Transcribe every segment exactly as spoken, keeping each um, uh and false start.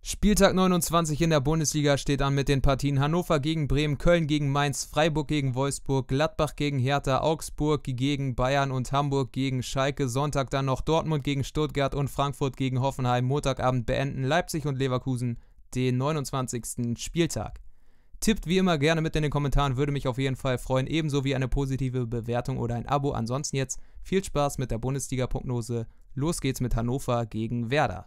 Spieltag neunundzwanzig in der Bundesliga steht an mit den Partien Hannover gegen Bremen, Köln gegen Mainz, Freiburg gegen Wolfsburg, Gladbach gegen Hertha, Augsburg gegen Bayern und Hamburg gegen Schalke. Sonntag dann noch Dortmund gegen Stuttgart und Frankfurt gegen Hoffenheim. Montagabend beenden Leipzig und Leverkusen den neunundzwanzigsten Spieltag. Tippt wie immer gerne mit in den Kommentaren, würde mich auf jeden Fall freuen. Ebenso wie eine positive Bewertung oder ein Abo. Ansonsten jetzt viel Spaß mit der Bundesliga-Prognose. Los geht's mit Hannover gegen Werder.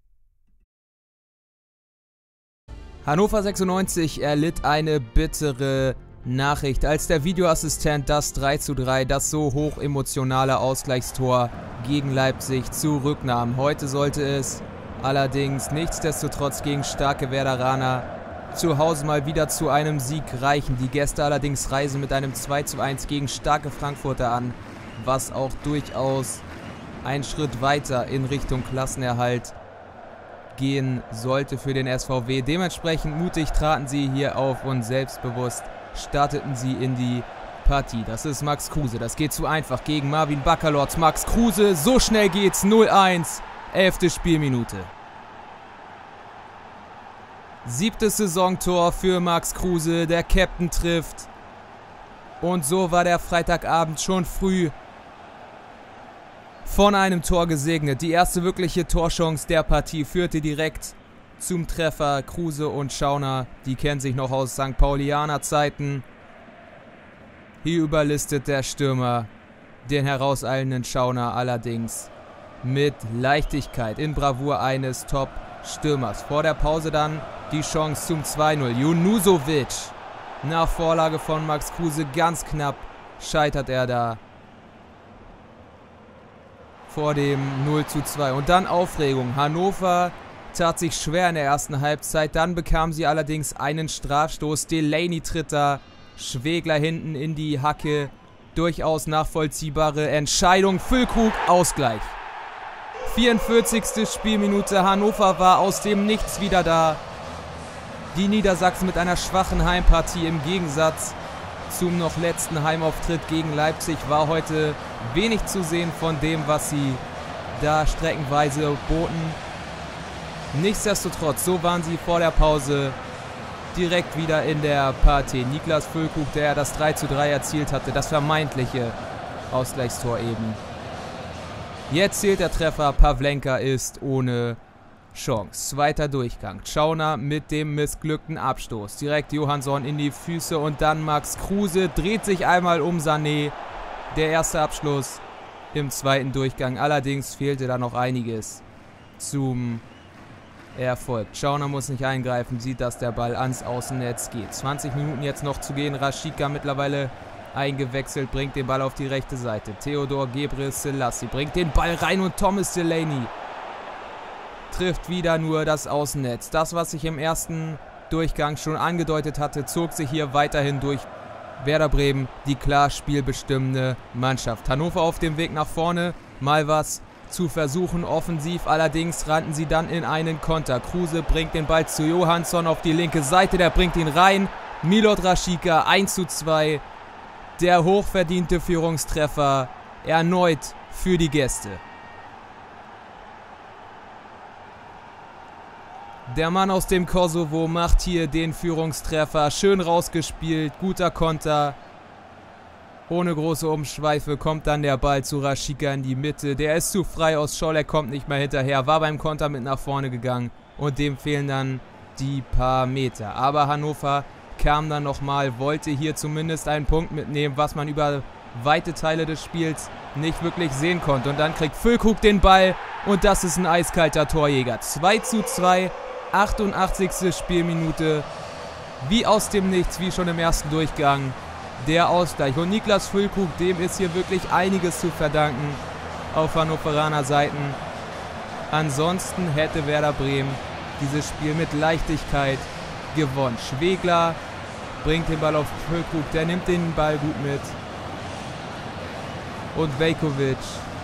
Hannover sechsundneunzig erlitt eine bittere Nachricht, als der Videoassistent das drei zu drei, das so hoch emotionale Ausgleichstor gegen Leipzig zurücknahm. Heute sollte es allerdings nichtsdestotrotz gegen starke Werderaner zu Hause mal wieder zu einem Sieg reichen. Die Gäste allerdings reisen mit einem zwei zu eins gegen starke Frankfurter an, was auch durchaus ein Schritt weiter in Richtung Klassenerhalt gehen sollte für den S V W. Dementsprechend mutig traten sie hier auf und selbstbewusst starteten sie in die Partie. Das ist Max Kruse, das geht zu einfach gegen Marvin Baccalords. Max Kruse, so schnell geht's, null eins, elfte Spielminute. Siebtes Saisontor für Max Kruse, der Captain trifft. Und so war der Freitagabend schon früh von einem Tor gesegnet. Die erste wirkliche Torchance der Partie führte direkt zum Treffer. Kruse und Schauner, die kennen sich noch aus Sankt Paulianer Zeiten. Hier überlistet der Stürmer den herauseilenden Schauner allerdings mit Leichtigkeit in Bravour eines Top-Stürmers. Vor der Pause dann die Chance zum zwei null. Junusovic nach Vorlage von Max Kruse, ganz knapp scheitert er da vor dem null zu zwei. Und dann Aufregung. Hannover tat sich schwer in der ersten Halbzeit. Dann bekam sie allerdings einen Strafstoß. Delaney tritt da. Schwegler hinten in die Hacke. Durchaus nachvollziehbare Entscheidung. Füllkrug, Ausgleich. vierundvierzigste Spielminute. Hannover war aus dem Nichts wieder da. Die Niedersachsen mit einer schwachen Heimpartie im Gegensatz zum noch letzten Heimauftritt gegen Leipzig war heute wenig zu sehen von dem, was sie da streckenweise boten. Nichtsdestotrotz, so waren sie vor der Pause direkt wieder in der Partie. Niklas Füllkrug, der das drei zu drei erzielt hatte, das vermeintliche Ausgleichstor eben. Jetzt zählt der Treffer, Pavlenka ist ohne Chance. Zweiter Durchgang. Schauner mit dem missglückten Abstoß. Direkt Johansson in die Füße und dann Max Kruse dreht sich einmal um Sané. Der erste Abschluss im zweiten Durchgang. Allerdings fehlte da noch einiges zum Erfolg. Schauner muss nicht eingreifen, sieht, dass der Ball ans Außennetz geht. zwanzig Minuten jetzt noch zu gehen. Rashica mittlerweile eingewechselt, bringt den Ball auf die rechte Seite. Theodor Gebrselassie bringt den Ball rein und Thomas Delaney trifft wieder nur das Außennetz. Das, was ich im ersten Durchgang schon angedeutet hatte, zog sich hier weiterhin durch. Werder Bremen, die klar spielbestimmende Mannschaft. Hannover auf dem Weg nach vorne, mal was zu versuchen offensiv. Allerdings rannten sie dann in einen Konter. Kruse bringt den Ball zu Johansson auf die linke Seite, der bringt ihn rein. Milot Rashica, eins zu zwei. Der hochverdiente Führungstreffer erneut für die Gäste. Der Mann aus dem Kosovo macht hier den Führungstreffer. Schön rausgespielt, guter Konter. Ohne große Umschweife kommt dann der Ball zu Rashica in die Mitte. Der ist zu frei aus Scholleck, kommt nicht mehr hinterher. War beim Konter mit nach vorne gegangen und dem fehlen dann die paar Meter. Aber Hannover kam dann nochmal, wollte hier zumindest einen Punkt mitnehmen, was man über weite Teile des Spiels nicht wirklich sehen konnte. Und dann kriegt Füllkrug den Ball und das ist ein eiskalter Torjäger. zwei zu zwei. achtundachtzigste Spielminute, wie aus dem Nichts, wie schon im ersten Durchgang, der Ausgleich. Und Niklas Füllkrug, dem ist hier wirklich einiges zu verdanken auf Hannoveraner Seiten. Ansonsten hätte Werder Bremen dieses Spiel mit Leichtigkeit gewonnen. Schwegler bringt den Ball auf Füllkrug, der nimmt den Ball gut mit. Und Veljković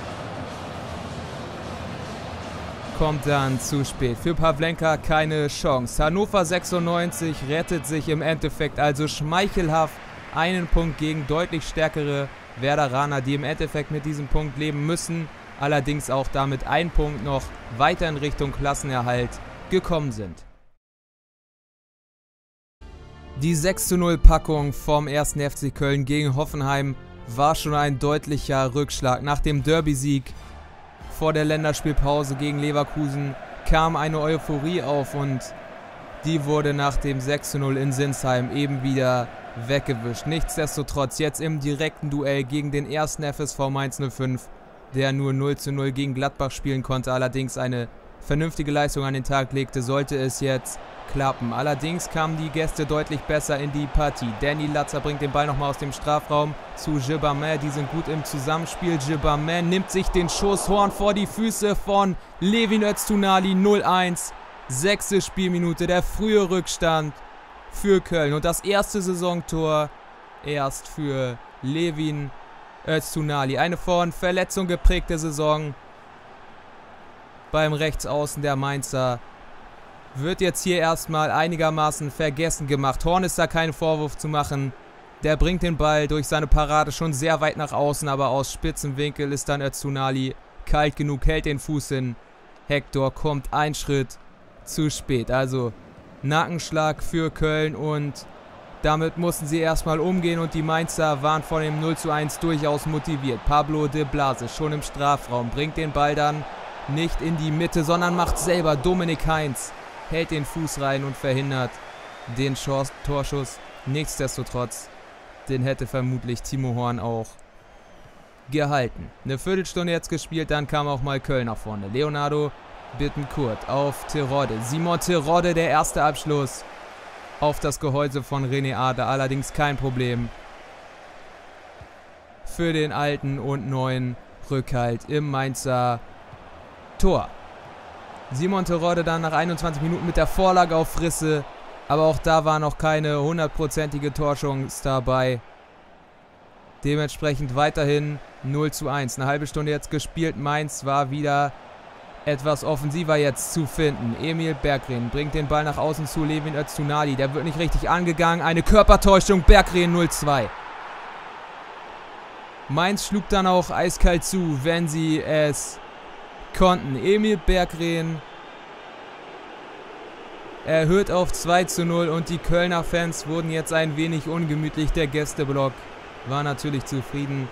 kommt dann zu spät. Für Pavlenka keine Chance. Hannover sechsundneunzig rettet sich im Endeffekt also schmeichelhaft einen Punkt gegen deutlich stärkere Werderaner, die im Endeffekt mit diesem Punkt leben müssen. Allerdings auch damit ein Punkt noch weiter in Richtung Klassenerhalt gekommen sind. Die sechs zu null Packung vom ersten F C Köln gegen Hoffenheim war schon ein deutlicher Rückschlag. Nach dem Derby-Sieg vor der Länderspielpause gegen Leverkusen kam eine Euphorie auf und die wurde nach dem sechs zu null in Sinsheim eben wieder weggewischt. Nichtsdestotrotz jetzt im direkten Duell gegen den ersten F S V Mainz null fünf, der nur null zu null gegen Gladbach spielen konnte, allerdings eine vernünftige Leistung an den Tag legte, sollte es jetzt klappen. Allerdings kamen die Gäste deutlich besser in die Partie. Danny Latza bringt den Ball nochmal aus dem Strafraum zu Gibamé. Die sind gut im Zusammenspiel. Gibamé nimmt sich den Schuss, Horn vor die Füße von Levin Öztunali. null eins. Sechste Spielminute, der frühe Rückstand für Köln. Und das erste Saisontor erst für Levin Öztunali. Eine von Verletzung geprägte Saison beim Rechtsaußen der Mainzer wird jetzt hier erstmal einigermaßen vergessen gemacht. Horn ist da keinen Vorwurf zu machen. Der bringt den Ball durch seine Parade schon sehr weit nach außen, aber aus spitzem Winkel ist dann Öztunali kalt genug, hält den Fuß hin. Hector kommt einen Schritt zu spät. Also Nackenschlag für Köln und damit mussten sie erstmal umgehen und die Mainzer waren von dem null zu eins durchaus motiviert. Pablo de Blase schon im Strafraum, bringt den Ball dann nicht in die Mitte, sondern macht selber. Dominik Heinz hält den Fuß rein und verhindert den Torschuss. Nichtsdestotrotz, den hätte vermutlich Timo Horn auch gehalten. Eine Viertelstunde jetzt gespielt, dann kam auch mal Köln nach vorne. Leonardo Bittencourt auf Terodde. Simon Terodde, der erste Abschluss auf das Gehäuse von René Adler. Allerdings kein Problem für den alten und neuen Rückhalt im Mainzer Tor. Simon Terodde dann nach einundzwanzig Minuten mit der Vorlage auf Frisse. Aber auch da war noch keine hundertprozentige Torchance dabei. Dementsprechend weiterhin null zu eins. Eine halbe Stunde jetzt gespielt. Mainz war wieder etwas offensiver jetzt zu finden. Emil Berggren bringt den Ball nach außen zu Levin Öztunali. Der wird nicht richtig angegangen. Eine Körpertäuschung. Berggren null zwei. Mainz schlug dann auch eiskalt zu, wenn sie es konnten. Emil Berggren erhöht auf zwei zu null und die Kölner Fans wurden jetzt ein wenig ungemütlich. Der Gästeblock war natürlich zufrieden.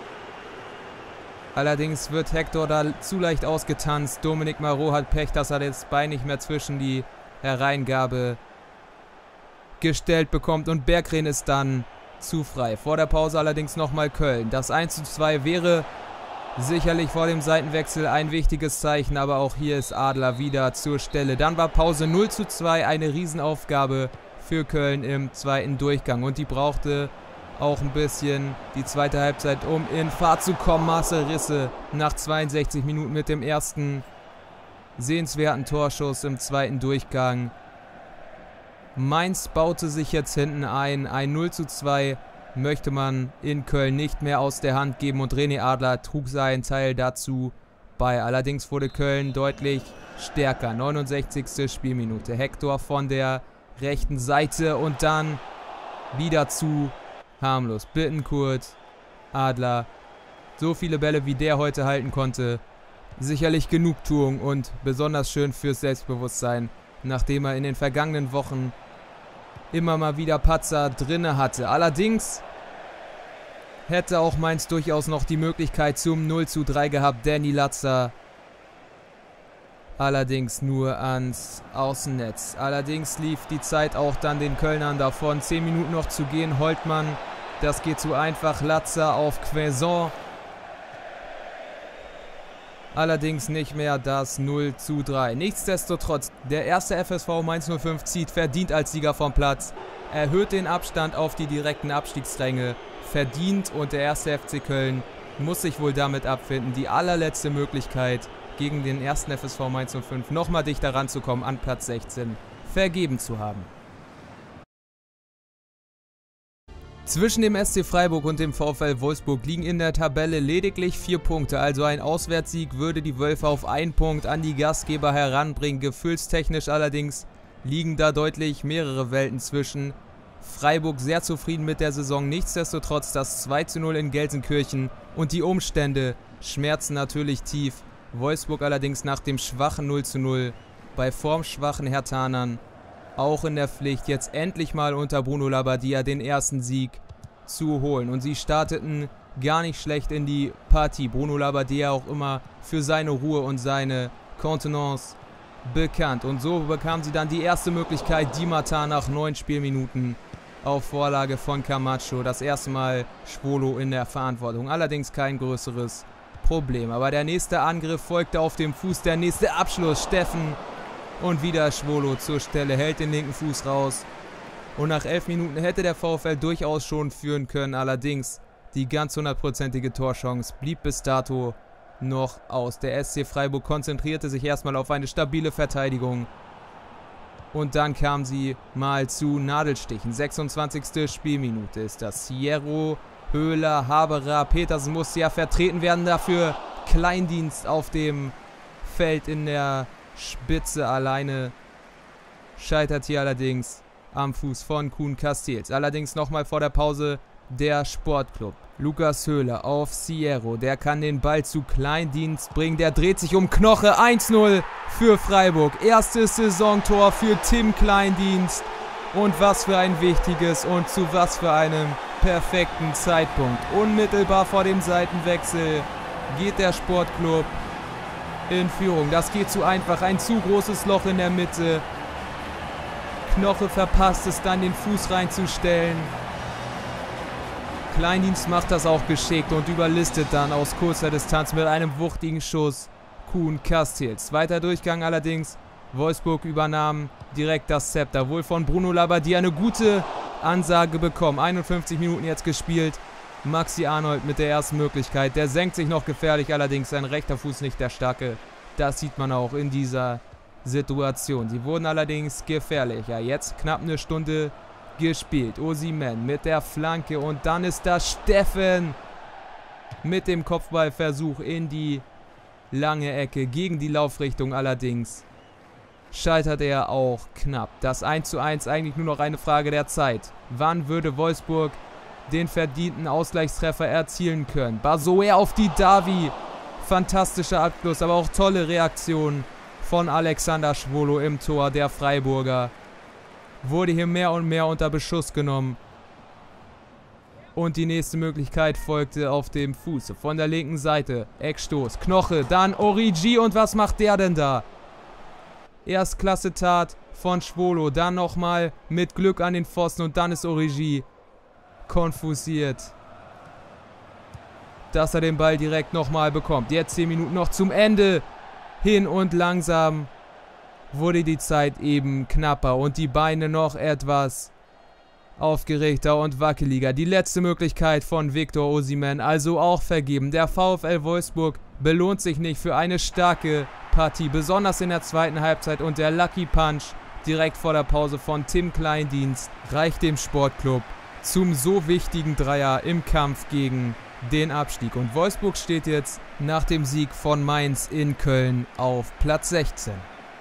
Allerdings wird Hector da zu leicht ausgetanzt. Dominik Marot hat Pech, dass er das Bein nicht mehr zwischen die Hereingabe gestellt bekommt und Berggren ist dann zu frei. Vor der Pause allerdings nochmal Köln. Das eins zu zwei wäre sicherlich vor dem Seitenwechsel ein wichtiges Zeichen, aber auch hier ist Adler wieder zur Stelle. Dann war Pause null zu zwei, eine Riesenaufgabe für Köln im zweiten Durchgang und die brauchte auch ein bisschen die zweite Halbzeit, um in Fahrt zu kommen. Marcel Risse nach zweiundsechzig Minuten mit dem ersten sehenswerten Torschuss im zweiten Durchgang. Mainz baute sich jetzt hinten ein. Ein null zu zwei möchte man in Köln nicht mehr aus der Hand geben und René Adler trug seinen Teil dazu bei. Allerdings wurde Köln deutlich stärker. neunundsechzigste Spielminute. Hector von der rechten Seite und dann wieder zu harmlos. Bittencourt, Adler. So viele Bälle, wie der heute halten konnte. Sicherlich Genugtuung und besonders schön fürs Selbstbewusstsein, nachdem er in den vergangenen Wochen immer mal wieder Patzer drinne hatte. Allerdings hätte auch Mainz durchaus noch die Möglichkeit zum null zu drei gehabt. Danny Latza allerdings nur ans Außennetz. Allerdings lief die Zeit auch dann den Kölnern davon. zehn Minuten noch zu gehen. Holtmann, das geht zu einfach. Latza auf Quaison. Allerdings nicht mehr das null zu drei. Nichtsdestotrotz, der erste F S V Mainz null fünf zieht verdient als Sieger vom Platz. Erhöht den Abstand auf die direkten Abstiegsränge. Verdient und der erste F C Köln muss sich wohl damit abfinden, die allerletzte Möglichkeit gegen den ersten F S V Mainz null fünf nochmal dichter ranzukommen an Platz sechzehn vergeben zu haben. Zwischen dem S C Freiburg und dem VfL Wolfsburg liegen in der Tabelle lediglich vier Punkte, also ein Auswärtssieg würde die Wölfe auf einen Punkt an die Gastgeber heranbringen. Gefühlstechnisch allerdings liegen da deutlich mehrere Welten zwischen. Freiburg sehr zufrieden mit der Saison, nichtsdestotrotz das zwei zu null in Gelsenkirchen und die Umstände schmerzen natürlich tief. Wolfsburg allerdings nach dem schwachen null zu null bei formschwachen Herthanern auch in der Pflicht, jetzt endlich mal unter Bruno Labbadia den ersten Sieg zu holen. Und sie starteten gar nicht schlecht in die Partie. Bruno Labbadia auch immer für seine Ruhe und seine Kontenance bekannt. Und so bekamen sie dann die erste Möglichkeit, Di Martin nach neun Spielminuten auf Vorlage von Camacho. Das erste Mal Schwolo in der Verantwortung. Allerdings kein größeres Problem. Aber der nächste Angriff folgte auf dem Fuß. Der nächste Abschluss. Steffen und wieder Schwolo zur Stelle. Hält den linken Fuß raus. Und nach elf Minuten hätte der VfL durchaus schon führen können. Allerdings die ganz hundertprozentige Torchance blieb bis dato noch aus. Der S C Freiburg konzentrierte sich erstmal auf eine stabile Verteidigung. Und dann kam sie mal zu Nadelstichen. sechsundzwanzigste Spielminute ist das. Hierro, Höhler, Haberer, Petersen musste ja vertreten werden. Dafür Kleindienst auf dem Feld in der Spitze. Alleine scheitert hier allerdings am Fuß von Kuhn Castells. Allerdings nochmal vor der Pause der Sportclub. Lukas Höhler auf Hierro. Der kann den Ball zu Kleindienst bringen. Der dreht sich um Knoche. eins null für Freiburg. Erstes Saisontor für Tim Kleindienst. Und was für ein wichtiges und zu was für einem perfekten Zeitpunkt. Unmittelbar vor dem Seitenwechsel geht der Sportclub in Führung. Das geht zu einfach. Ein zu großes Loch in der Mitte. Knoche verpasst es dann, den Fuß reinzustellen. Kleindienst macht das auch geschickt und überlistet dann aus kurzer Distanz mit einem wuchtigen Schuss Kuhn Castells. Zweiter Durchgang allerdings. Wolfsburg übernahm direkt das Zepter. Wohl von Bruno Labbadia eine gute Ansage bekommen. einundfünfzig Minuten jetzt gespielt. Maxi Arnold mit der ersten Möglichkeit. Der senkt sich noch gefährlich, allerdings sein rechter Fuß nicht der starke. Das sieht man auch in dieser Situation. Sie wurden allerdings gefährlicher. Jetzt knapp eine Stunde gespielt. Osimhen mit der Flanke und dann ist das Steffen mit dem Kopfballversuch in die lange Ecke gegen die Laufrichtung. Allerdings scheitert er auch knapp. Das eins zu eins eigentlich nur noch eine Frage der Zeit. Wann würde Wolfsburg den verdienten Ausgleichstreffer erzielen können? Basoer auf die Davi. Fantastischer Abschluss, aber auch tolle Reaktion von Alexander Schwolo im Tor. Der Freiburger wurde hier mehr und mehr unter Beschuss genommen. Und die nächste Möglichkeit folgte auf dem Fuß. Von der linken Seite. Eckstoß. Knoche. Dann Origi. Und was macht der denn da? Erstklasse Tat von Schwolo. Dann nochmal mit Glück an den Pfosten. Und dann ist Origi konfusiert, dass er den Ball direkt nochmal bekommt. Jetzt zehn Minuten noch zum Ende hin und langsam wurde die Zeit eben knapper und die Beine noch etwas aufgeregter und wackeliger. Die letzte Möglichkeit von Victor Osimhen also auch vergeben. Der VfL Wolfsburg belohnt sich nicht für eine starke Partie, besonders in der zweiten Halbzeit, und der Lucky Punch direkt vor der Pause von Tim Kleindienst reicht dem Sportclub zum so wichtigen Dreier im Kampf gegen den Abstieg. Und Wolfsburg steht jetzt nach dem Sieg von Mainz in Köln auf Platz sechzehn.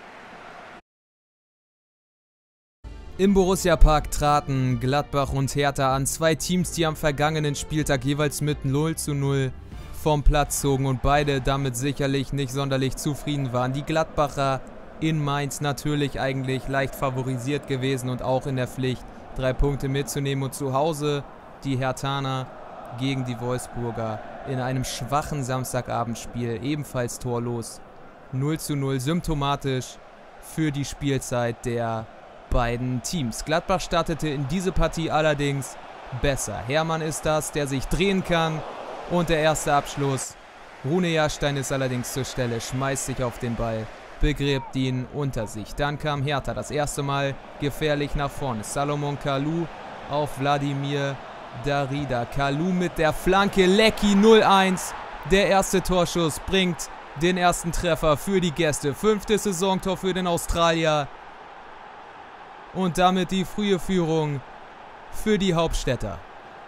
Im Borussia-Park traten Gladbach und Hertha an, zwei Teams, die am vergangenen Spieltag jeweils mit null zu null vom Platz zogen und beide damit sicherlich nicht sonderlich zufrieden waren. Die Gladbacher in Mainz natürlich eigentlich leicht favorisiert gewesen und auch in der Pflicht, drei Punkte mitzunehmen, und zu Hause die Herthaner gegen die Wolfsburger in einem schwachen Samstagabendspiel ebenfalls torlos. null zu null, symptomatisch für die Spielzeit der beiden Teams. Gladbach startete in diese Partie allerdings besser. Hermann ist das, der sich drehen kann, und der erste Abschluss. Rune Jahrstein ist allerdings zur Stelle, schmeißt sich auf den Ball, begräbt ihn unter sich. Dann kam Hertha das erste Mal gefährlich nach vorne. Salomon Kalou auf Wladimir Darida. Kalou mit der Flanke, Lecky null eins. Der erste Torschuss bringt den ersten Treffer für die Gäste. Fünftes Saisontor für den Australier. Und damit die frühe Führung für die Hauptstädter.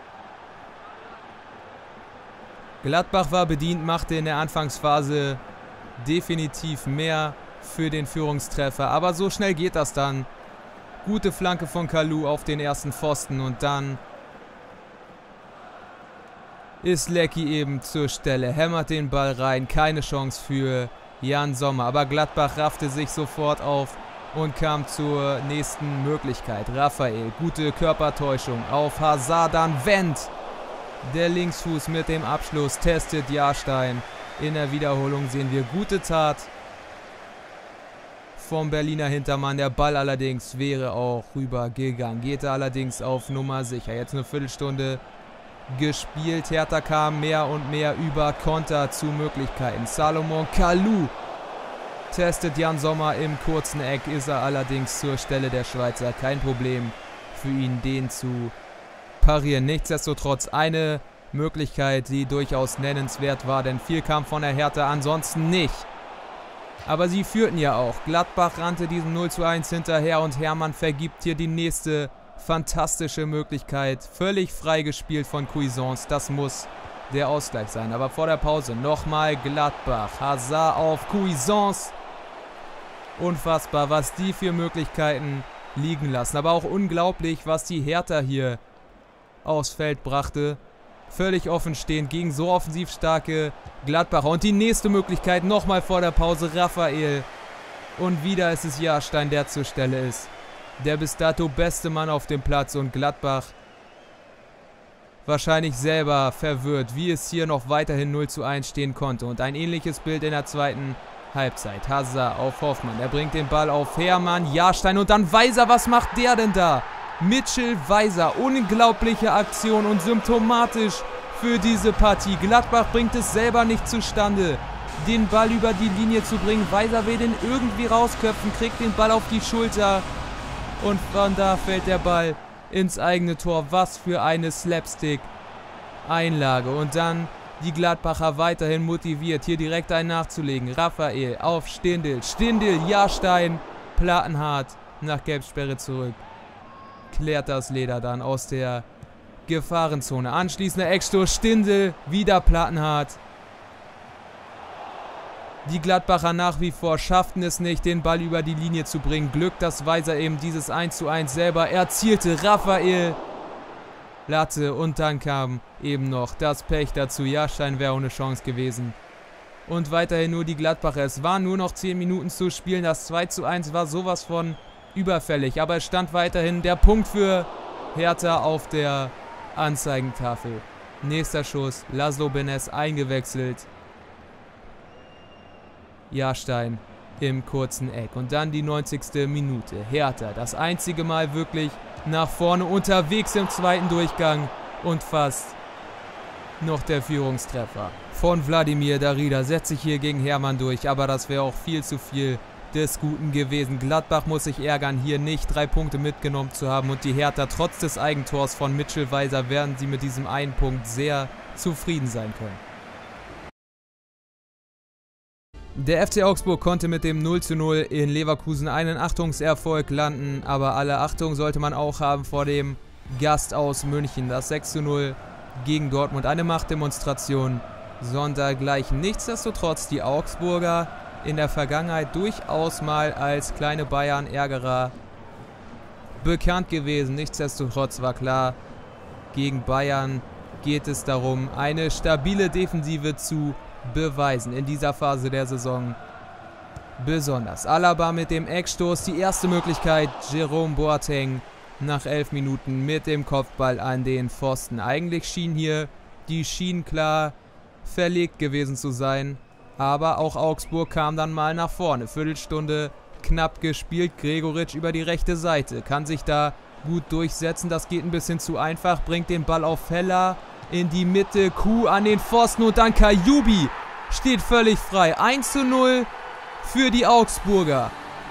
Gladbach war bedient, machte in der Anfangsphase definitiv mehr für den Führungstreffer. Aber so schnell geht das dann. Gute Flanke von Kalou auf den ersten Pfosten und dann ist Lecky eben zur Stelle. Hämmert den Ball rein. Keine Chance für Jan Sommer. Aber Gladbach raffte sich sofort auf und kam zur nächsten Möglichkeit. Raphael, gute Körpertäuschung auf Hazard, dann Wendt. Der Linksfuß mit dem Abschluss testet Jahrstein. In der Wiederholung sehen wir gute Tat vom Berliner Hintermann. Der Ball allerdings wäre auch rübergegangen. Geht er allerdings auf Nummer sicher. Jetzt eine Viertelstunde gespielt. Hertha kam mehr und mehr über Konter zu Möglichkeiten. Salomon Kalou testet Jan Sommer im kurzen Eck. Ist er allerdings zur Stelle der Schweizer. Kein Problem für ihn, den zu parieren. Nichtsdestotrotz eine Möglichkeit, die durchaus nennenswert war, denn viel kam von der Hertha ansonsten nicht. Aber sie führten ja auch. Gladbach rannte diesem null zu eins hinterher und Hermann vergibt hier die nächste fantastische Möglichkeit. Völlig frei gespielt von Cuisance. Das muss der Ausgleich sein. Aber vor der Pause nochmal Gladbach. Hazard auf Cuisance. Unfassbar, was die für Möglichkeiten liegen lassen. Aber auch unglaublich, was die Hertha hier aufs Feld brachte. Völlig offen stehend gegen so offensiv starke Gladbacher. Und die nächste Möglichkeit nochmal vor der Pause. Raphael. Und wieder ist es Jahrstein, der zur Stelle ist. Der bis dato beste Mann auf dem Platz. Und Gladbach wahrscheinlich selber verwirrt, wie es hier noch weiterhin null zu eins stehen konnte. Und ein ähnliches Bild in der zweiten Halbzeit. Hazard auf Hoffmann. Er bringt den Ball auf Hermann. Jahrstein und dann Weiser. Was macht der denn da? Mitchell Weiser, unglaubliche Aktion und symptomatisch für diese Partie. Gladbach bringt es selber nicht zustande, den Ball über die Linie zu bringen. Weiser will den irgendwie rausköpfen, kriegt den Ball auf die Schulter und von da fällt der Ball ins eigene Tor. Was für eine Slapstick-Einlage. Und dann die Gladbacher weiterhin motiviert, hier direkt einen nachzulegen. Raphael auf Stindl. Stindl, Jahrstein, Plattenhardt nach Gelbsperre zurück. Klärt das Leder dann aus der Gefahrenzone. Anschließender Eckstoß, Stindl, wieder Plattenhardt. Die Gladbacher nach wie vor schafften es nicht, den Ball über die Linie zu bringen. Glück, dass Weiser eben dieses eins zu eins selber erzielte. Raphael, Latte und dann kam eben noch das Pech dazu. Jahrstein wäre ohne Chance gewesen. Und weiterhin nur die Gladbacher. Es waren nur noch zehn Minuten zu spielen. Das zwei zu eins war sowas von überfällig, aber es stand weiterhin der Punkt für Hertha auf der Anzeigentafel. Nächster Schuss, Laszlo Benes eingewechselt. Jahrstein im kurzen Eck. Und dann die neunzigste Minute. Hertha, das einzige Mal wirklich nach vorne unterwegs im zweiten Durchgang und fast noch der Führungstreffer von Wladimir Darida. Setzt sich hier gegen Hermann durch, aber das wäre auch viel zu viel des Guten gewesen. Gladbach muss sich ärgern, hier nicht drei Punkte mitgenommen zu haben und die Hertha trotz des Eigentors von Mitchell Weiser werden sie mit diesem einen Punkt sehr zufrieden sein können. Der F C Augsburg konnte mit dem null zu null in Leverkusen einen Achtungserfolg landen, aber alle Achtung sollte man auch haben vor dem Gast aus München. Das sechs zu null gegen Dortmund, eine Machtdemonstration sondergleichen. Nichtsdestotrotz die Augsburger in der Vergangenheit durchaus mal als kleine Bayern-Ärgerer bekannt gewesen. Nichtsdestotrotz war klar, gegen Bayern geht es darum, eine stabile Defensive zu beweisen in dieser Phase der Saison. Besonders Alaba mit dem Eckstoß, die erste Möglichkeit. Jerome Boateng nach elf Minuten mit dem Kopfball an den Pfosten. Eigentlich schien hier die Schienen klar verlegt gewesen zu sein. Aber auch Augsburg kam dann mal nach vorne. Viertelstunde knapp gespielt. Gregoritsch über die rechte Seite. Kann sich da gut durchsetzen. Das geht ein bisschen zu einfach. Bringt den Ball auf Heller in die Mitte. Kuh an den Pfosten und dann Kajubi steht völlig frei. eins zu null für die Augsburger.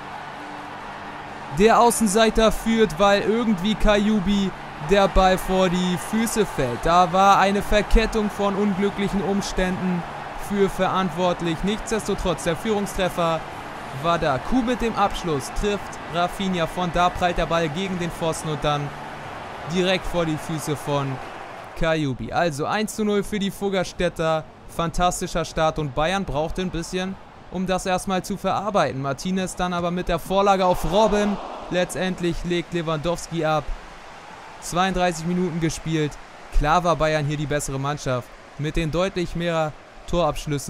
Der Außenseiter führt, weil irgendwie Kajubi der Ball vor die Füße fällt. Da war eine Verkettung von unglücklichen Umständen für verantwortlich. Nichtsdestotrotz, der Führungstreffer war da. Kuh mit dem Abschluss trifft Rafinha. Von da prallt der Ball gegen den Pfosten und dann direkt vor die Füße von Kajubi. Also eins zu null für die Fuggerstädter. Fantastischer Start und Bayern brauchte ein bisschen, um das erstmal zu verarbeiten. Martinez dann aber mit der Vorlage auf Robben. Letztendlich legt Lewandowski ab. zweiunddreißig Minuten gespielt. Klar war Bayern hier die bessere Mannschaft. Mit den deutlich mehr Torabschlüssen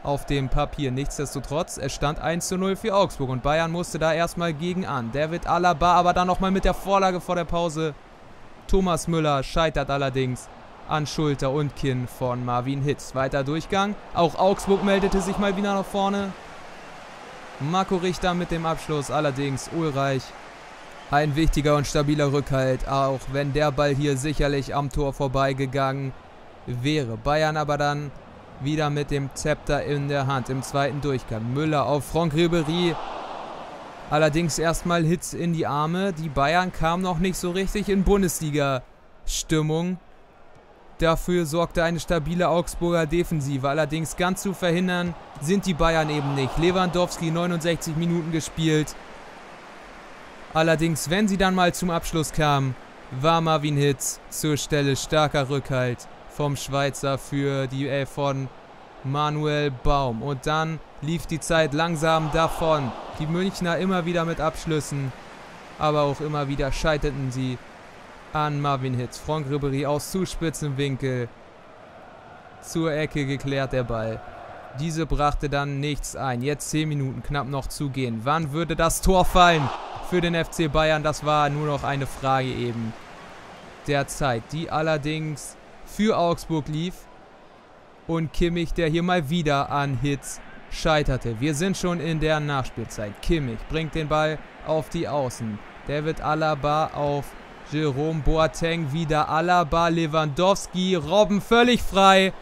auf dem Papier. Nichtsdestotrotz, es stand eins zu null für Augsburg und Bayern musste da erstmal gegen an. David Alaba aber dann nochmal mit der Vorlage vor der Pause. Thomas Müller scheitert allerdings an Schulter und Kinn von Marvin Hitz. Weiter Durchgang. Auch Augsburg meldete sich mal wieder nach vorne. Marco Richter mit dem Abschluss, allerdings Ulreich. Ein wichtiger und stabiler Rückhalt, auch wenn der Ball hier sicherlich am Tor vorbeigegangen wäre. Bayern aber dann wieder mit dem Zepter in der Hand im zweiten Durchgang. Müller auf Franck Ribéry. Allerdings erstmal Hitz in die Arme. Die Bayern kamen noch nicht so richtig in Bundesliga-Stimmung. Dafür sorgte eine stabile Augsburger Defensive. Allerdings ganz zu verhindern sind die Bayern eben nicht. Lewandowski neunundsechzig Minuten gespielt. Allerdings, wenn sie dann mal zum Abschluss kamen, war Marvin Hitz zur Stelle. Starker Rückhalt vom Schweizer für die Elf von Manuel Baum. Und dann lief die Zeit langsam davon. Die Münchner immer wieder mit Abschlüssen, aber auch immer wieder scheiterten sie an Marvin Hitz. Franck Ribéry aus zu spitzem Winkel. Zur Ecke geklärt der Ball. Diese brachte dann nichts ein. Jetzt zehn Minuten knapp noch zu gehen. Wann würde das Tor fallen für den F C Bayern? Das war nur noch eine Frage eben der Zeit, die allerdings für Augsburg lief. Und Kimmich, der hier mal wieder an Hitz scheiterte. Wir sind schon in der Nachspielzeit. Kimmich bringt den Ball auf die Außen. David Alaba auf Jerome Boateng. Wieder Alaba, Lewandowski, Robben völlig frei.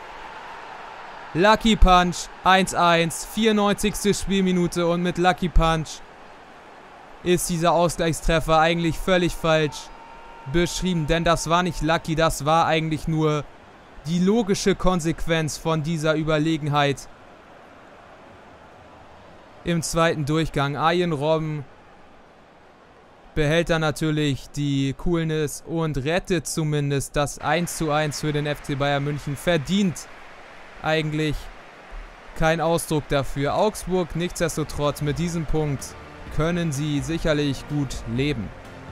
Lucky Punch, eins eins, vierundneunzigste Spielminute und mit Lucky Punch ist dieser Ausgleichstreffer eigentlich völlig falsch beschrieben, denn das war nicht Lucky, das war eigentlich nur die logische Konsequenz von dieser Überlegenheit im zweiten Durchgang. Arjen Robben behält dann natürlich die Coolness und rettet zumindest das eins zu eins für den F C Bayern München. Verdient eigentlich kein Ausdruck dafür. Augsburg nichtsdestotrotz mit diesem Punkt können sie sicherlich gut leben.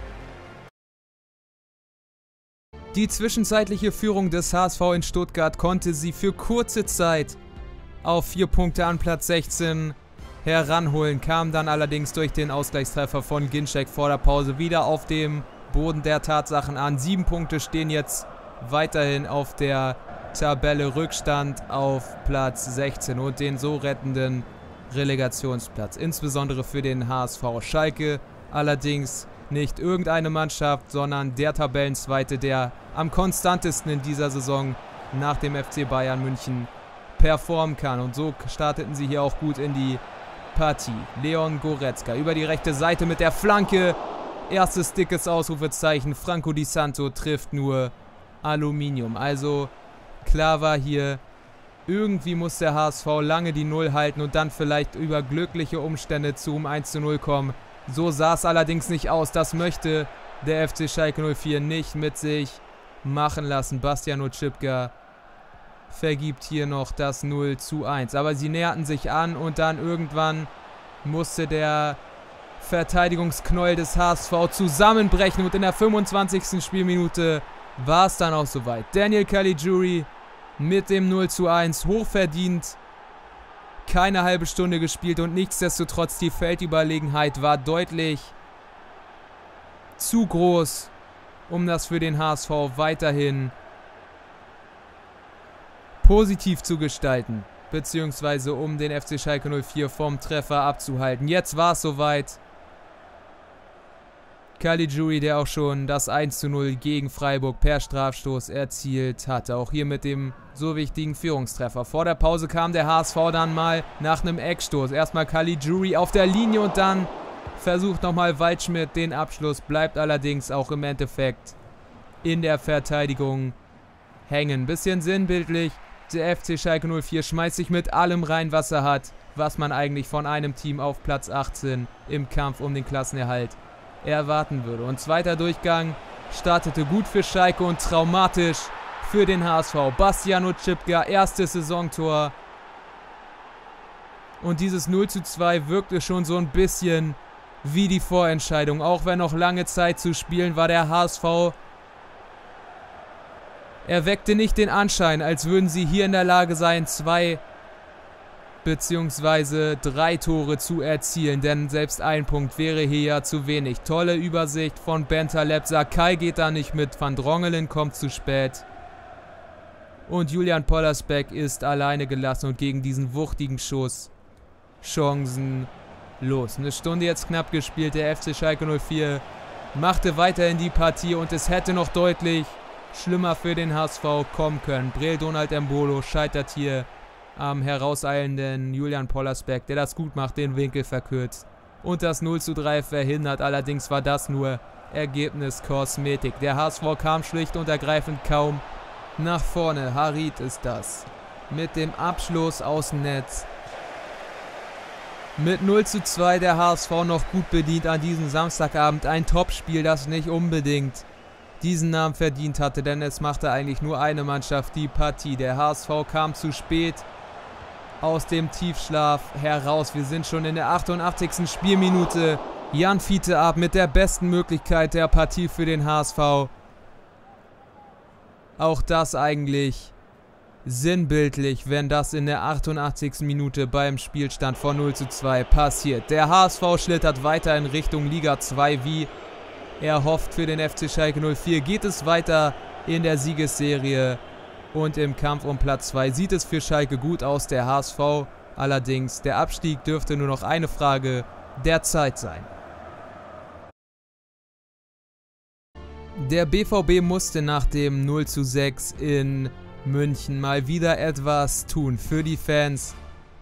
Die zwischenzeitliche Führung des H S V in Stuttgart konnte sie für kurze Zeit auf vier Punkte an Platz sechzehn heranholen, kam dann allerdings durch den Ausgleichstreffer von Ginczek vor der Pause wieder auf dem Boden der Tatsachen an. Sieben Punkte stehen jetzt weiterhin auf der Tabelle, Rückstand auf Platz sechzehn und den so rettenden Relegationsplatz, insbesondere für den H S V. Schalke allerdings nicht irgendeine Mannschaft, sondern der Tabellenzweite, der am konstantesten in dieser Saison nach dem F C Bayern München performen kann. Und so starteten sie hier auch gut in die Partie. Leon Goretzka über die rechte Seite mit der Flanke. Erstes dickes Ausrufezeichen. Franco Di Santo trifft nur Aluminium. Also klar war hier, irgendwie muss der H S V lange die Null halten und dann vielleicht über glückliche Umstände zum eins zu null kommen. So sah es allerdings nicht aus. Das möchte der F C Schalke null vier nicht mit sich machen lassen. Bastian Oczipka vergibt hier noch das null zu eins. Aber sie näherten sich an und dann irgendwann musste der Verteidigungsknäuel des H S V zusammenbrechen. Und in der fünfundzwanzigsten Spielminute war es dann auch soweit. Daniel Caligiuri mit dem null zu eins, hochverdient. Keine halbe Stunde gespielt und nichtsdestotrotz die Feldüberlegenheit war deutlich zu groß, um das für den H S V weiterhin positiv zu gestalten, beziehungsweise um den F C Schalke null vier vom Treffer abzuhalten. Jetzt war es soweit. Caligiuri, der auch schon das eins zu null gegen Freiburg per Strafstoß erzielt hatte. Auch hier mit dem so wichtigen Führungstreffer. Vor der Pause kam der H S V dann mal nach einem Eckstoß. Erstmal Caligiuri auf der Linie und dann versucht nochmal Waldschmidt den Abschluss. Bleibt allerdings auch im Endeffekt in der Verteidigung hängen. Bisschen sinnbildlich. Der F C Schalke null vier schmeißt sich mit allem rein, was er hat. Was man eigentlich von einem Team auf Platz achtzehn im Kampf um den Klassenerhalt erwarten würde. Und zweiter Durchgang startete gut für Schalke und traumatisch für den H S V. Bastian Oczipka, erstes Saisontor. Und dieses null zu zwei wirkte schon so ein bisschen wie die Vorentscheidung. Auch wenn noch lange Zeit zu spielen war, der H S V erweckte nicht den Anschein, als würden sie hier in der Lage sein, zwei beziehungsweise drei Tore zu erzielen, denn selbst ein Punkt wäre hier ja zu wenig. Tolle Übersicht von Bentaleb, Sakai geht da nicht mit, Van Drongelen kommt zu spät und Julian Pollersbeck ist alleine gelassen und gegen diesen wuchtigen Schuss chancenlos. Eine Stunde jetzt knapp gespielt, der F C Schalke null vier machte weiterhin die Partie und es hätte noch deutlich schlimmer für den H S V kommen können. Breel Donald Embolo scheitert hier am herauseilenden Julian Pollersbeck, der das gut macht, den Winkel verkürzt und das null zu drei verhindert. Allerdings war das nur Ergebniskosmetik. Der H S V kam schlicht und ergreifend kaum nach vorne. Harit ist das mit dem Abschluss aus dem Netz. Mit null zu zwei der H S V noch gut bedient an diesem Samstagabend. Ein Topspiel, das nicht unbedingt diesen Namen verdient hatte, denn es machte eigentlich nur eine Mannschaft die Partie. Der H S V kam zu spät aus dem Tiefschlaf heraus. Wir sind schon in der achtundachtzigsten Spielminute. Jan Fiete ab mit der besten Möglichkeit der Partie für den H S V. Auch das eigentlich sinnbildlich, wenn das in der achtundachtzigsten Minute beim Spielstand von null zu zwei passiert. Der H S V schlittert weiter in Richtung Liga zwei, wie er hofft für den F C Schalke null vier. Geht es weiter in der Siegesserie und im Kampf um Platz zwei sieht es für Schalke gut aus. Der H S V allerdings, der Abstieg dürfte nur noch eine Frage der Zeit sein. Der B V B musste nach dem null zu sechs in München mal wieder etwas tun für die Fans,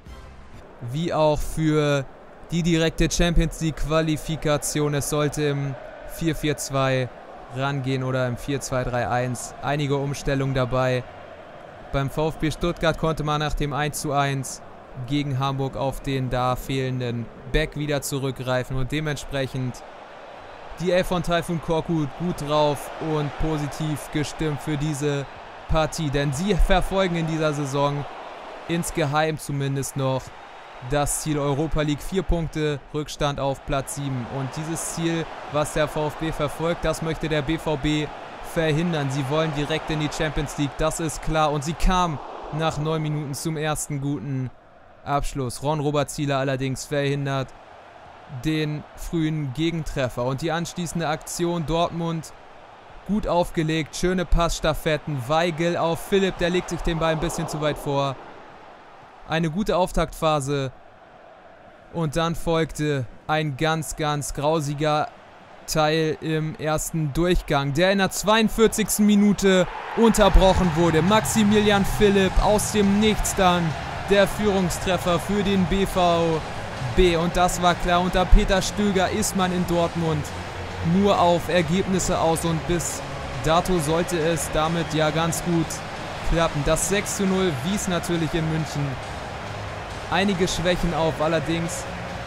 wie auch für die direkte Champions League Qualifikation. Es sollte im vier vier zwei rangehen oder im vier zwei drei eins. Einige Umstellungen dabei. Beim VfB Stuttgart konnte man nach dem eins zu eins gegen Hamburg auf den da fehlenden Back wieder zurückgreifen und dementsprechend die Elf von Taifun Korkut gut drauf und positiv gestimmt für diese Partie, denn sie verfolgen in dieser Saison insgeheim zumindest noch das Ziel Europa League. Vier Punkte Rückstand auf Platz sieben und dieses Ziel, was der VfB verfolgt, das möchte der B V B verhindern. Sie wollen direkt in die Champions League, das ist klar, und sie kam nach neun Minuten zum ersten guten Abschluss. Ron-Robert Zieler allerdings verhindert den frühen Gegentreffer und die anschließende Aktion Dortmund gut aufgelegt, schöne Passstaffetten, Weigl auf Philipp, der legt sich den Ball ein bisschen zu weit vor. Eine gute Auftaktphase und dann folgte ein ganz, ganz grausiger Teil im ersten Durchgang, der in der zweiundvierzigsten Minute unterbrochen wurde. Maximilian Philipp aus dem Nichts dann der Führungstreffer für den B V B und das war klar, unter Peter Stöger ist man in Dortmund nur auf Ergebnisse aus und bis dato sollte es damit ja ganz gut klappen. Das sechs zu null wies natürlich in München einige Schwächen auf, allerdings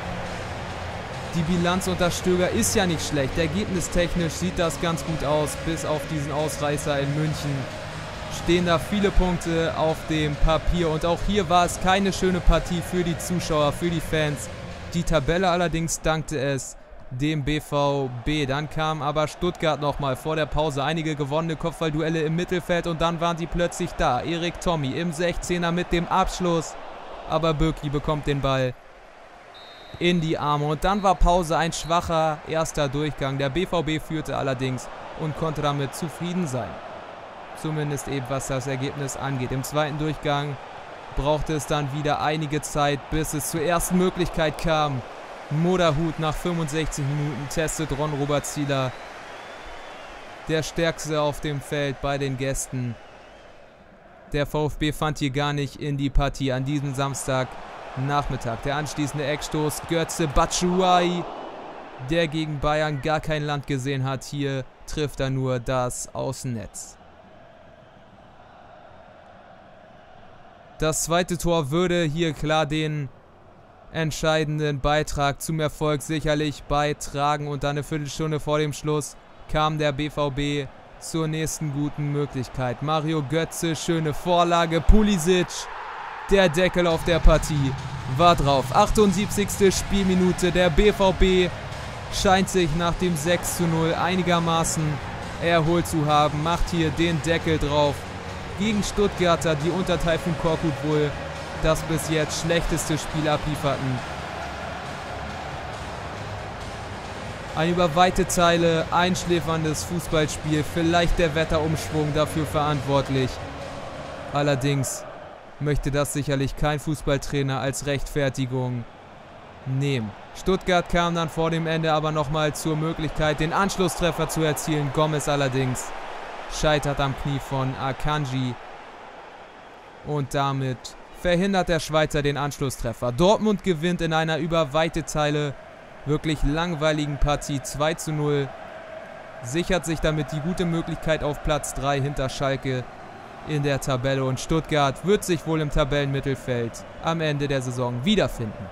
die Bilanz unter Stöger ist ja nicht schlecht. Ergebnistechnisch sieht das ganz gut aus, bis auf diesen Ausreißer in München stehen da viele Punkte auf dem Papier und auch hier war es keine schöne Partie für die Zuschauer, für die Fans. Die Tabelle allerdings dankte es dem B V B. Dann kam aber Stuttgart nochmal vor der Pause. Einige gewonnene Kopfballduelle im Mittelfeld und dann waren sie plötzlich da. Erik Tommy im sechzehner mit dem Abschluss, aber Bürki bekommt den Ball in die Arme und dann war Pause, ein schwacher erster Durchgang. Der B V B führte allerdings und konnte damit zufrieden sein. Zumindest eben was das Ergebnis angeht. Im zweiten Durchgang brauchte es dann wieder einige Zeit, bis es zur ersten Möglichkeit kam. Moderhut nach fünfundsechzig Minuten testet Ron-Robert Zieler, der Stärkste auf dem Feld bei den Gästen. Der VfB fand hier gar nicht in die Partie an diesem Samstagnachmittag. Der anschließende Eckstoß Götze Batshuayi, der gegen Bayern gar kein Land gesehen hat. Hier trifft er nur das Außennetz. Das zweite Tor würde hier klar den entscheidenden Beitrag zum Erfolg sicherlich beitragen und dann eine Viertelstunde vor dem Schluss kam der B V B zur nächsten guten Möglichkeit. Mario Götze, schöne Vorlage, Pulisic, der Deckel auf der Partie war drauf. achtundsiebzigste Spielminute, der B V B scheint sich nach dem sechs zu null einigermaßen erholt zu haben, macht hier den Deckel drauf gegen Stuttgarter, die unter Taifun Korkut wohl das bis jetzt schlechteste Spiel ablieferten. Ein über weite Teile einschläferndes Fußballspiel, vielleicht der Wetterumschwung dafür verantwortlich. Allerdings möchte das sicherlich kein Fußballtrainer als Rechtfertigung nehmen. Stuttgart kam dann vor dem Ende aber nochmal zur Möglichkeit, den Anschlusstreffer zu erzielen. Gomez allerdings scheitert am Knie von Akanji und damit verhindert der Schweizer den Anschlusstreffer. Dortmund gewinnt in einer über weite Teile wirklich langweiligen Partie zwei zu null, sichert sich damit die gute Möglichkeit auf Platz drei hinter Schalke in der Tabelle und Stuttgart wird sich wohl im Tabellenmittelfeld am Ende der Saison wiederfinden.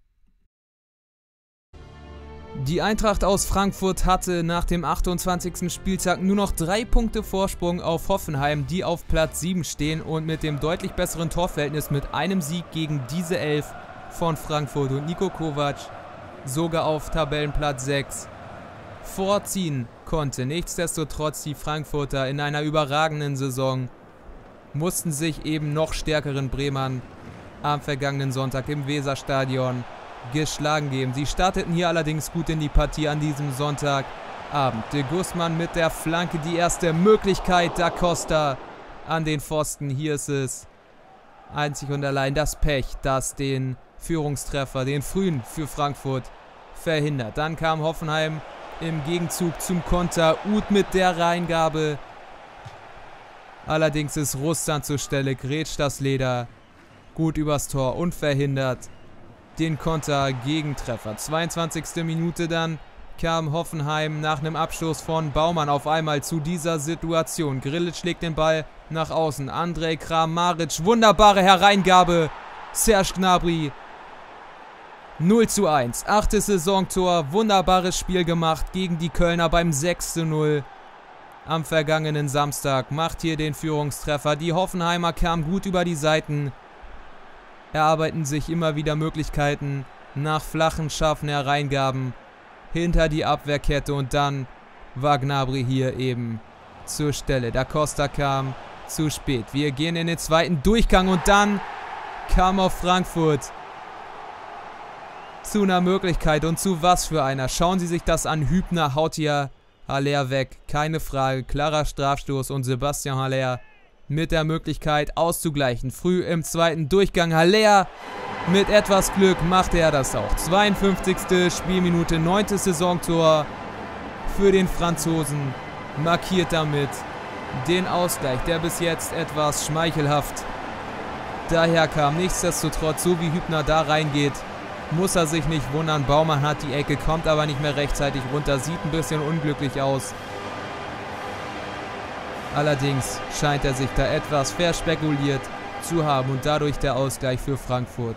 Die Eintracht aus Frankfurt hatte nach dem achtundzwanzigsten Spieltag nur noch drei Punkte Vorsprung auf Hoffenheim, die auf Platz sieben stehen und mit dem deutlich besseren Torverhältnis mit einem Sieg gegen diese Elf von Frankfurt und Niko Kovac sogar auf Tabellenplatz sechs vorziehen konnte. Nichtsdestotrotz die Frankfurter in einer überragenden Saison mussten sich eben noch stärkeren Bremern am vergangenen Sonntag im Weserstadion geschlagen geben. Sie starteten hier allerdings gut in die Partie an diesem Sonntagabend. De Guzman mit der Flanke, die erste Möglichkeit. Da Costa an den Pfosten. Hier ist es einzig und allein das Pech, das den Führungstreffer, den frühen für Frankfurt, verhindert. Dann kam Hoffenheim im Gegenzug zum Konter. Uth mit der Reingabe. Allerdings ist Russland zur Stelle, grätscht das Leder gut übers Tor und verhindert den Konter-Gegentreffer. zweiundzwanzigste Minute dann kam Hoffenheim nach einem Abstoß von Baumann auf einmal zu dieser Situation. Grillitsch schlägt den Ball nach außen. Andrej Kramaric, wunderbare Hereingabe. Serge Gnabry. null zu eins. Achtes Saisontor. Wunderbares Spiel gemacht gegen die Kölner beim sechs zu null. Am vergangenen Samstag macht hier den Führungstreffer. Die Hoffenheimer kamen gut über die Seiten, erarbeiten sich immer wieder Möglichkeiten nach flachen, scharfen Hereingaben hinter die Abwehrkette und dann war Gnabry hier eben zur Stelle. Da Costa kam zu spät. Wir gehen in den zweiten Durchgang und dann kam auf Frankfurt zu einer Möglichkeit und zu was für einer. Schauen Sie sich das an. Hübner haut hier Haller weg. Keine Frage. Klarer Strafstoß und Sebastian Haller mit der Möglichkeit auszugleichen. Früh im zweiten Durchgang. Haller mit etwas Glück machte er das auch. zweiundfünfzigste Spielminute, neuntes Saisontor für den Franzosen. Markiert damit den Ausgleich, der bis jetzt etwas schmeichelhaft daherkam. Nichtsdestotrotz, so wie Hübner da reingeht, muss er sich nicht wundern. Baumann hat die Ecke, kommt aber nicht mehr rechtzeitig runter. Sieht ein bisschen unglücklich aus. Allerdings scheint er sich da etwas verspekuliert zu haben und dadurch der Ausgleich für Frankfurt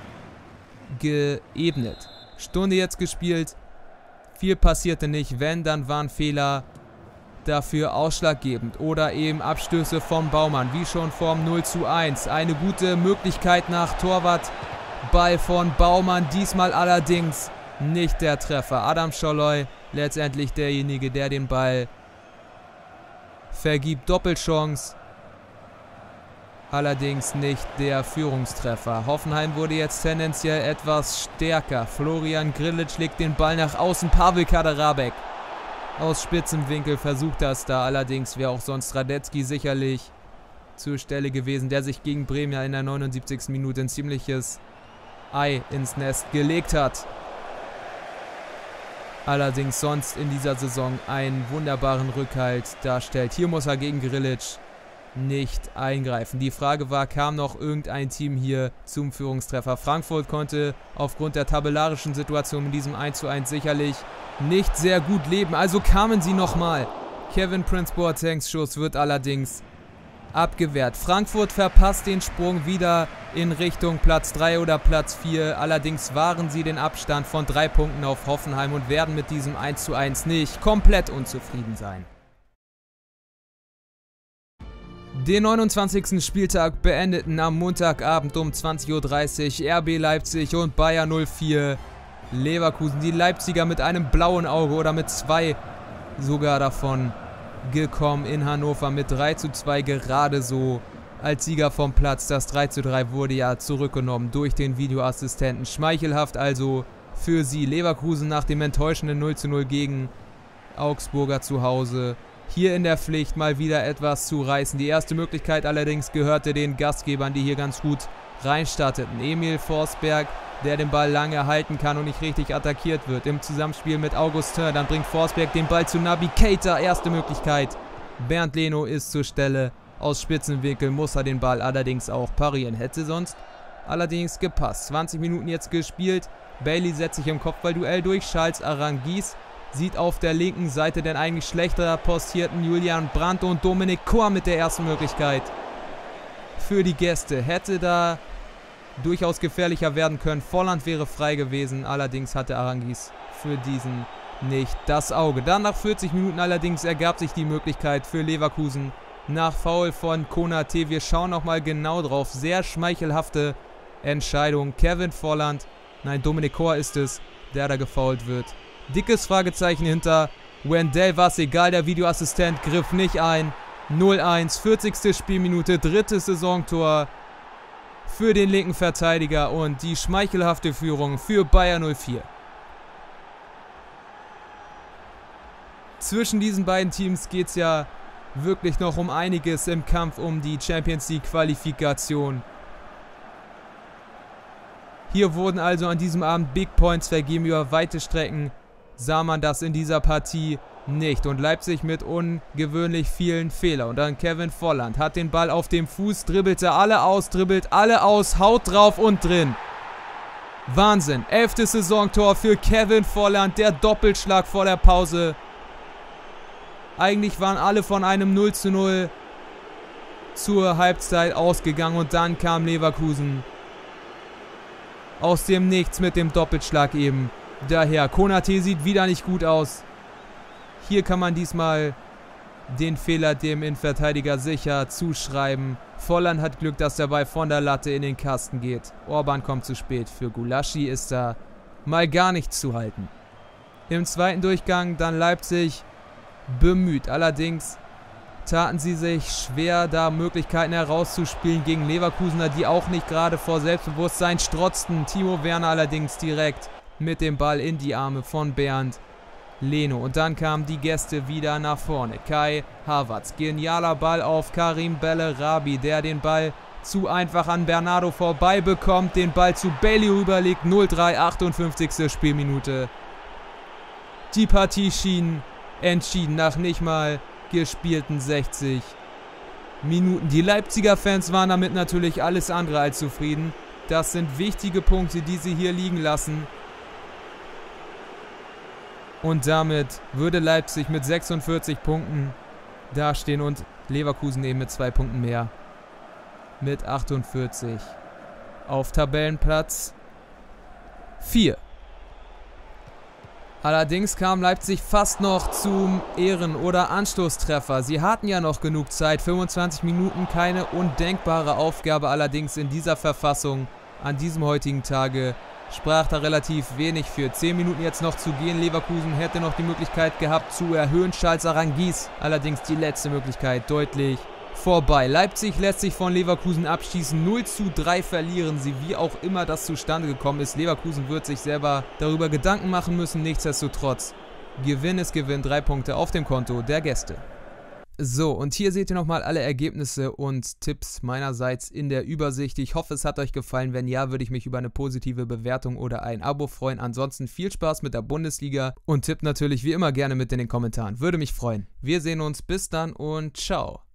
geebnet. Stunde jetzt gespielt. Viel passierte nicht. Wenn, dann waren Fehler dafür ausschlaggebend. Oder eben Abstöße von Baumann, wie schon vorm null zu eins. Eine gute Möglichkeit nach Torwart. Ball von Baumann, diesmal allerdings nicht der Treffer. Adam Scholloy letztendlich derjenige, der den Ball vergibt. Doppelchance, allerdings nicht der Führungstreffer. Hoffenheim wurde jetzt tendenziell etwas stärker. Florian Grillitsch legt den Ball nach außen. Pavel Kaderabek aus spitzem Winkel versucht das da. Allerdings wäre auch sonst Radetzky sicherlich zur Stelle gewesen, der sich gegen Bremen ja in der neunundsiebzigsten Minute ein ziemliches Ei ins Nest gelegt hat. Allerdings sonst in dieser Saison einen wunderbaren Rückhalt darstellt. Hier muss er gegen Grillitsch nicht eingreifen. Die Frage war, kam noch irgendein Team hier zum Führungstreffer? Frankfurt konnte aufgrund der tabellarischen Situation in diesem eins zu eins sicherlich nicht sehr gut leben. Also kamen sie nochmal. Kevin Prince Boatengs Schuss wird allerdings abgewehrt. Frankfurt verpasst den Sprung wieder in Richtung Platz drei oder Platz vier. Allerdings wahren sie den Abstand von drei Punkten auf Hoffenheim und werden mit diesem eins zu eins nicht komplett unzufrieden sein. Den neunundzwanzigsten Spieltag beendeten am Montagabend um zwanzig Uhr dreißig R B Leipzig und Bayer null vier Leverkusen. Die Leipziger mit einem blauen Auge oder mit zwei sogar davon gekommen in Hannover mit drei zu zwei gerade so als Sieger vom Platz. Das drei zu drei wurde ja zurückgenommen durch den Videoassistenten. Schmeichelhaft also für sie. Leverkusen nach dem enttäuschenden null zu null gegen Augsburger zu Hause. Hier in der Pflicht mal wieder etwas zu reißen. Die erste Möglichkeit allerdings gehörte den Gastgebern, die hier ganz gut reinstarteten. Emil Forsberg, der den Ball lange halten kann und nicht richtig attackiert wird. Im Zusammenspiel mit Augustin. Dann bringt Forsberg den Ball zu Naby Keita. Erste Möglichkeit. Bernd Leno ist zur Stelle. Aus Spitzenwinkel muss er den Ball allerdings auch parieren. Hätte sonst allerdings gepasst. zwanzig Minuten jetzt gespielt. Bailey setzt sich im Kopfballduell durch. Charles Aránguiz sieht auf der linken Seite den eigentlich schlechter postierten Julian Brandt und Dominik Kor mit der ersten Möglichkeit. Für die Gäste hätte da durchaus gefährlicher werden können. Volland wäre frei gewesen. Allerdings hatte Aránguiz für diesen nicht das Auge. Dann nach vierzig Minuten allerdings ergab sich die Möglichkeit für Leverkusen nach Foul von Konaté. Wir schauen nochmal genau drauf. Sehr schmeichelhafte Entscheidung. Kevin Volland, nein, Dominik Kor ist es, der da gefoult wird. Dickes Fragezeichen hinter Wendell, war es egal, der Videoassistent griff nicht ein. null eins, vierzigste Spielminute, drittes Saisontor für den linken Verteidiger und die schmeichelhafte Führung für Bayer null vier. Zwischen diesen beiden Teams geht es ja wirklich noch um einiges im Kampf um die Champions League Qualifikation. Hier wurden also an diesem Abend Big Points vergeben. Über weite Strecken sah man das in dieser Partie nicht. Und Leipzig mit ungewöhnlich vielen Fehlern. Und dann Kevin Volland hat den Ball auf dem Fuß, dribbelte alle aus, dribbelt alle aus, haut drauf und drin. Wahnsinn. Elftes Saisontor für Kevin Volland, der Doppelschlag vor der Pause. Eigentlich waren alle von einem null zu null zur Halbzeit ausgegangen und dann kam Leverkusen aus dem Nichts mit dem Doppelschlag eben daher. Konaté sieht wieder nicht gut aus. Hier kann man diesmal den Fehler dem Innenverteidiger sicher zuschreiben. Volland hat Glück, dass der Ball von der Latte in den Kasten geht. Orban kommt zu spät. Für Gulaschi ist da mal gar nichts zu halten. Im zweiten Durchgang dann Leipzig bemüht. Allerdings taten sie sich schwer, da Möglichkeiten herauszuspielen gegen Leverkusener, die auch nicht gerade vor Selbstbewusstsein strotzten. Timo Werner allerdings direkt mit dem Ball in die Arme von Bernd Leno. Und dann kamen die Gäste wieder nach vorne. Kai Havertz, genialer Ball auf Karim Bellarabi, der den Ball zu einfach an Bernardo vorbei bekommt, den Ball zu Bailey rüberlegt. null drei, achtundfünfzigste Spielminute. Die Partie schien entschieden nach nicht mal gespielten sechzig Minuten. Die Leipziger Fans waren damit natürlich alles andere als zufrieden. Das sind wichtige Punkte, die sie hier liegen lassen. Und damit würde Leipzig mit sechsundvierzig Punkten dastehen und Leverkusen eben mit zwei Punkten mehr. Mit achtundvierzig auf Tabellenplatz vier. Allerdings kam Leipzig fast noch zum Ehren- oder Anstoßtreffer. Sie hatten ja noch genug Zeit, fünfundzwanzig Minuten, keine undenkbare Aufgabe. Allerdings in dieser Verfassung an diesem heutigen Tage sprach da relativ wenig für. zehn Minuten jetzt noch zu gehen. Leverkusen hätte noch die Möglichkeit gehabt zu erhöhen. Charles Aránguiz allerdings die letzte Möglichkeit deutlich vorbei. Leipzig lässt sich von Leverkusen abschießen. null zu drei verlieren sie, wie auch immer das zustande gekommen ist. Leverkusen wird sich selber darüber Gedanken machen müssen. Nichtsdestotrotz, Gewinn ist Gewinn. Drei Punkte auf dem Konto der Gäste. So, und hier seht ihr nochmal alle Ergebnisse und Tipps meinerseits in der Übersicht. Ich hoffe, es hat euch gefallen. Wenn ja, würde ich mich über eine positive Bewertung oder ein Abo freuen. Ansonsten viel Spaß mit der Bundesliga und tippt natürlich wie immer gerne mit in den Kommentaren. Würde mich freuen. Wir sehen uns. Bis dann und ciao.